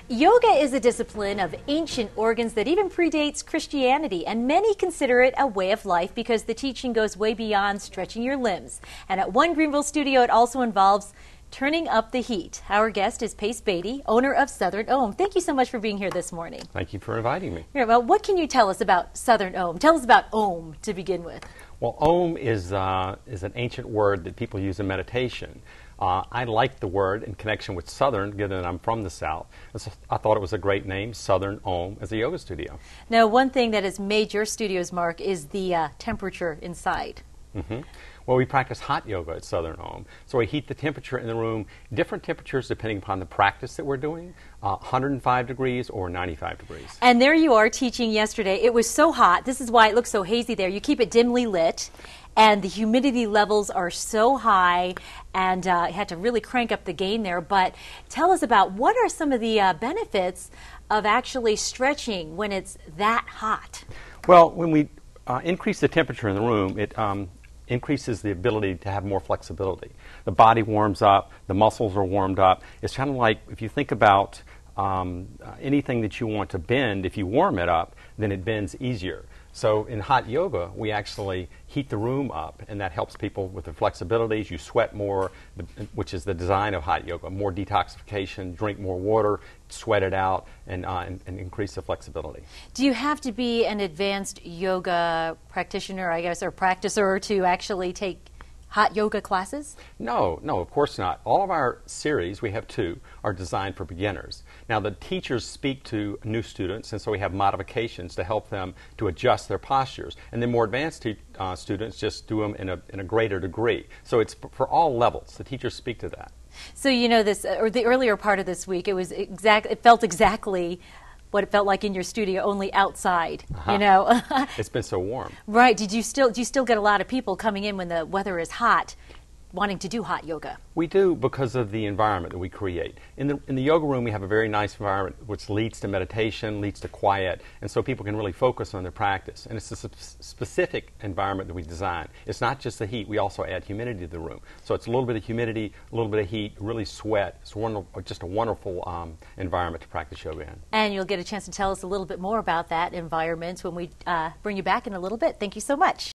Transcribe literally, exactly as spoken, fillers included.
Yoga is a discipline of ancient organs that even predates Christianity, and many consider it a way of life because the teaching goes way beyond stretching your limbs. And at One Greenville Studio, it also involves turning up the heat. Our guest is Pace Beatty, owner of Southern Om. Thank you so much for being here this morning. Thank you for inviting me. Yeah, well, what can you tell us about Southern Om? Tell us about Om to begin with. Well, Om is, uh, is an ancient word that people use in meditation. Uh, I like the word in connection with Southern, given that I'm from the South. So I thought it was a great name, Southern Om, as a yoga studio. Now, one thing that has made your studios, Mark, is the uh, temperature inside. Mm-hmm. Well, we practice hot yoga at Southern Om. So we heat the temperature in the room, different temperatures depending upon the practice that we're doing, uh, one hundred five degrees or ninety-five degrees. And there you are teaching yesterday. It was so hot. This is why it looks so hazy there. You keep it dimly lit, and the humidity levels are so high, and uh, you had to really crank up the gain there. But tell us about what are some of the uh, benefits of actually stretching when it's that hot? Well, when we uh, increase the temperature in the room, it um, increases the ability to have more flexibility. The body warms up, the muscles are warmed up. It's kind of like if you think about um, uh, anything that you want to bend, if you warm it up, then it bends easier. So in hot yoga, we actually heat the room up, and that helps people with their flexibilities. You sweat more, which is the design of hot yoga. More detoxification, drink more water, sweat it out, and, uh, and, and increase the flexibility. Do you have to be an advanced yoga practitioner, I guess, or practicer to actually take hot yoga classes? No, no, of course not. All of our series, we have two, are designed for beginners. Now, the teachers speak to new students, and so we have modifications to help them to adjust their postures. And then more advanced te- uh, students just do them in a, in a greater degree. So it's p- for all levels. The teachers speak to that. So, you know, this, or the earlier part of this week, it was exact, it felt exactly what it felt like in your studio, only outside, uh-huh. you know. It's been so warm. Right. Did you still do you still get a lot of people coming in when the weather is hot, wanting to do hot yoga? We do, because of the environment that we create. In the in the yoga room, we have a very nice environment which leads to meditation, leads to quiet, and so people can really focus on their practice. And it's a sp- specific environment that we design. It's not just the heat. We also add humidity to the room. So it's a little bit of humidity, a little bit of heat, really sweat. It's wonderful, just a wonderful um, environment to practice yoga in. And you'll get a chance to tell us a little bit more about that environment when we uh, bring you back in a little bit. Thank you so much.